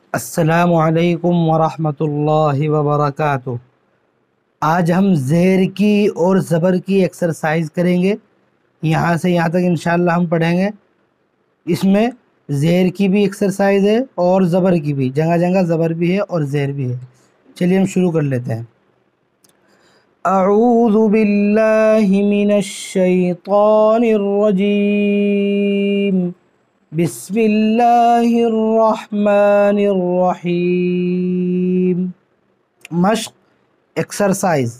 السلام علیکم ورحمۃ اللہ وبرکاتہ۔ آج ہم زیر کی اور زبر کی ایکسرسائز کریں گے، یہاں سے یہاں تک انشاءاللہ ہم پڑھیں گے۔ اس میں زیر کی بھی ایکسرسائز ہے اور زبر کی بھی، جگہ جگہ زبر بھی ہے اور زیر بھی ہے۔ چلیے ہم شروع کر لیتے ہیں۔ اعوذ باللہ من الشیطان الرجیم، بسم اللہ الرحمن الرحیم۔ مشق، ایکسرسائز۔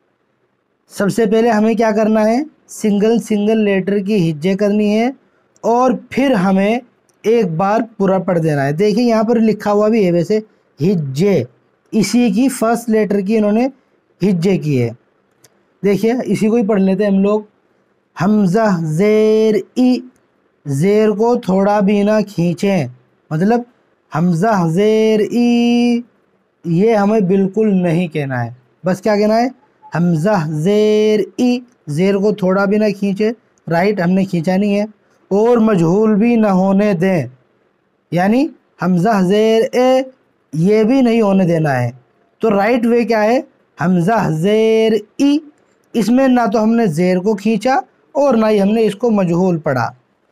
سب سے پہلے ہمیں کیا کرنا ہے؟ سنگل لیٹر کی ہجے کرنی ہے اور پھر ہمیں ایک بار پورا پڑھ دینا ہے۔ دیکھیں یہاں پر لکھا ہوا بھی ہے ویسے ہجے، اسی کی فرسٹ لیٹر کی انہوں نے ہجے کی ہے۔ دیکھیے اسی کو ہی پڑھ لیتے ہیں ہم لوگ۔ حمزہ زیر ای، زیر کو تھوڑا بھی نہ کھینچیں، مطلب حمزہ زیر ای یہ ہمیں بالکل نہیں کہنا ہے، بس کیا کہنا ہے؟ حمزہ زیر ای، زیر کو تھوڑا بھی نہ کھینچے، رائٹ ہم نے کھینچا نہیں ہے، اور مجہول بھی نہ ہونے دیں، یعنی حمزہ زیر اے یہ بھی نہیں ہونے دینا ہے۔ تو رائٹ وے کیا ہے؟ حمزہ زیر ای، اس میں نہ تو ہم نے زیر کو کھینچا اور نہ ہی ہم نے اس کو مجہول پڑھا۔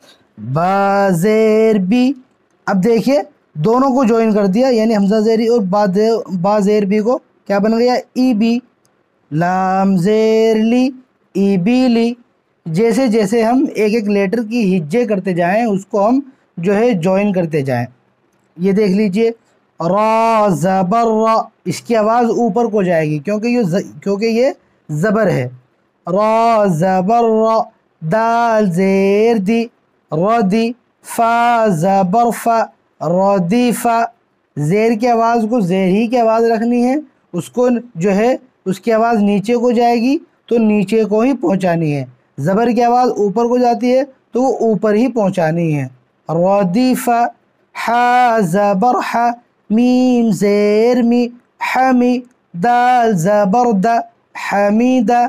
با زیر بی، اب دیکھیے دونوں کو جوائن کر دیا، یعنی حمزہ زیری اور با زیر بی کو کیا بن گیا؟ ای بی۔ لام زیر لی، ای بی لی۔ جیسے جیسے ہم ایک ایک لیٹر کی ہجے کرتے جائیں اس کو ہم جو ہے جوائن کرتے جائیں۔ یہ دیکھ لیجئے، را زبر را، اس کی آواز اوپر کو جائے گی کیونکہ یہ زبر ہے۔ را زبر را، دال زیر دی، ردی، فا زبر فا، ردی فا۔ زیر کی آواز کو زیر ہی کی آواز رکھنی ہے، اس کو جو ہے اس کی آواز نیچے کو جائے گی تو نیچے کو ہی پہنچانی ہے، زبر کی آواز اوپر کو جاتی ہے تو وہ اوپر ہی پہنچانی ہے۔ ردی فا، حا زبر حا، میم زیر می، حمی، دال زبر دا، حمیدہ۔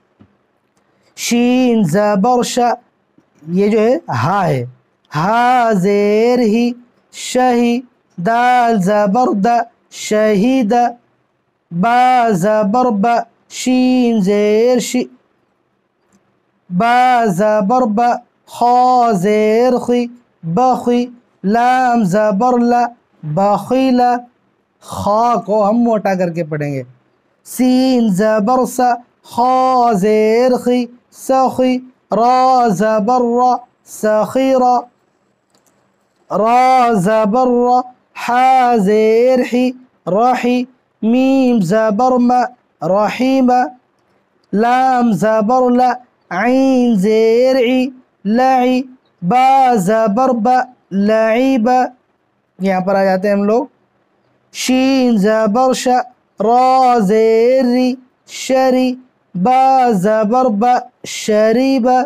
شین زبر شا، یہ جو ہے ہا ہے، ہا زیر ہی، شہی، دال زبر دا، شہیدہ۔ با زبر با، شین زیر شی، با زبر با، خا زیر خی، بخی، لام زبر لا، بخیلا۔ خا کو ہم موٹا کر کے پڑھیں گے۔ سین زبر سا، خا زیر خی، سخی، را زبر را، سخیرا۔ را زبر را، حا زیر حی، رحی، میم زبر ما، رحیمہ۔ لام زبر لا، عین زیر عی، لعی، با زبر با، لعیبہ۔ یہاں پر آ جاتے ہیں ہم لوگ۔ شین زبر شا، را زیر ری، شری، با زبر با، شریبہ۔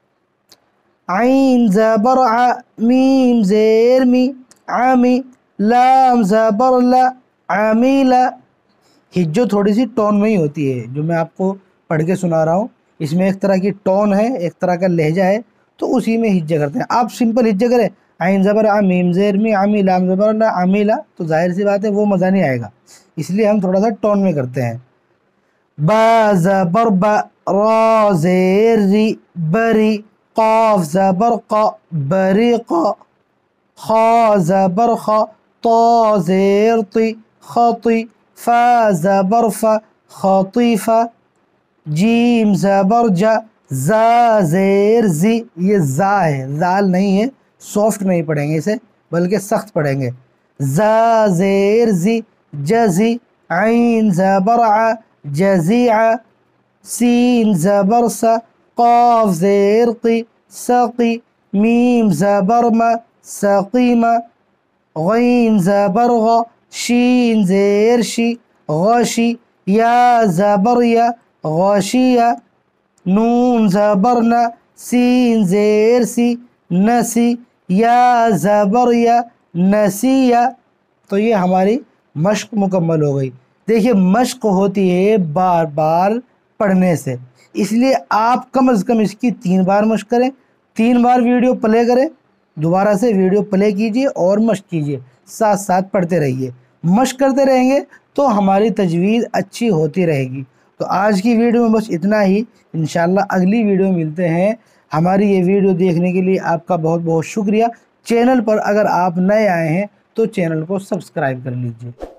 عین زبر ع، میم زیر می، عمی، لام زبر لا، عمیلہ۔ ہجو تھوڑی سی ٹون میں ہی ہوتی ہے جو میں آپ کو پڑھ کے سنا رہا ہوں، اس میں ایک طرح کی ٹون ہے، ایک طرح کا لہجہ ہے، تو اسی میں ہجے کرتے ہیں۔ آپ سمپل ہجے کریں، عین زبر ع، میم زیر می، عمی، لام زبر لا، عمیلہ، تو ظاہر سی بات ہے وہ مزہ نہیں آئے گا، اس لیے ہم تھوڑا سا ٹون میں کرتے ہیں۔ با زبر با، را زیر ری، بری، قاف زبر قا، بریقا۔ خا زبر خا، طا زیر طی، خطی، فا زبر فا، خطیفہ۔ جیم زبر جا، زا زیر زی، یہ زا ہے، زال نہیں ہے، سافٹ نہیں پڑھیں گے اسے بلکہ سخت پڑھیں گے۔ زا زیر زی، جزی، عین زبر ع، جزیعہ۔ سین زبر سا، قاف زیر قی، سقی، میم زبر ما، سقیمہ۔ غین زبر غا، شین زیر شی، غشی، یا زبر یا، غشیہ۔ نون زبر نا، سین زیر سی، نسی، یا زبر یا، نسیہ۔ تو یہ ہماری مشق مکمل ہو گئی۔ دیکھیے مشق ہوتی ہے بار بار پڑھنے سے، اس لیے آپ کم از کم اس کی 3 بار مشق کریں، 3 بار ویڈیو پلے کریں، دوبارہ سے ویڈیو پلے کیجئے اور مشق کیجئے۔ ساتھ ساتھ پڑھتے رہیے، مشق کرتے رہیں گے تو ہماری تجوید اچھی ہوتی رہے گی۔ تو آج کی ویڈیو میں بس اتنا ہی، انشاءاللہ اگلی ویڈیو ملتے ہیں۔ ہماری یہ ویڈیو دیکھنے کے لیے آپ کا بہت بہت شکریہ۔ چینل پر اگر آپ نئے آئے ہیں تو چینل کو سبسکرائب کر لیجئے۔